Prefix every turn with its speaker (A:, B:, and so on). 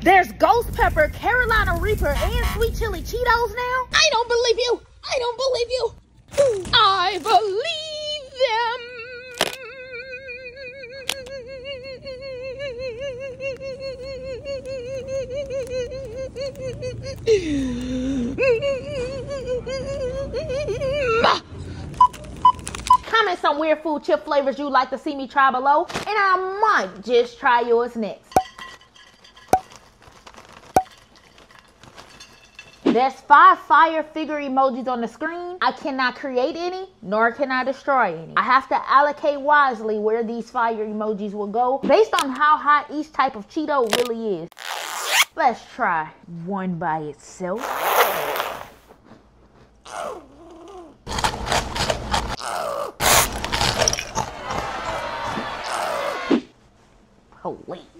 A: There's Ghost Pepper, Carolina Reaper, and Sweet Chili Cheetos now?
B: I don't believe you. I don't believe you. I believe them.
A: Comment some weird food chip flavors you'd like to see me try below, and I might just try yours next. There's 5 fire figure emojis on the screen. I cannot create any, nor can I destroy any. I have to allocate wisely where these fire emojis will go based on how hot each type of Cheeto really is. Let's try one by itself. Oh, wait.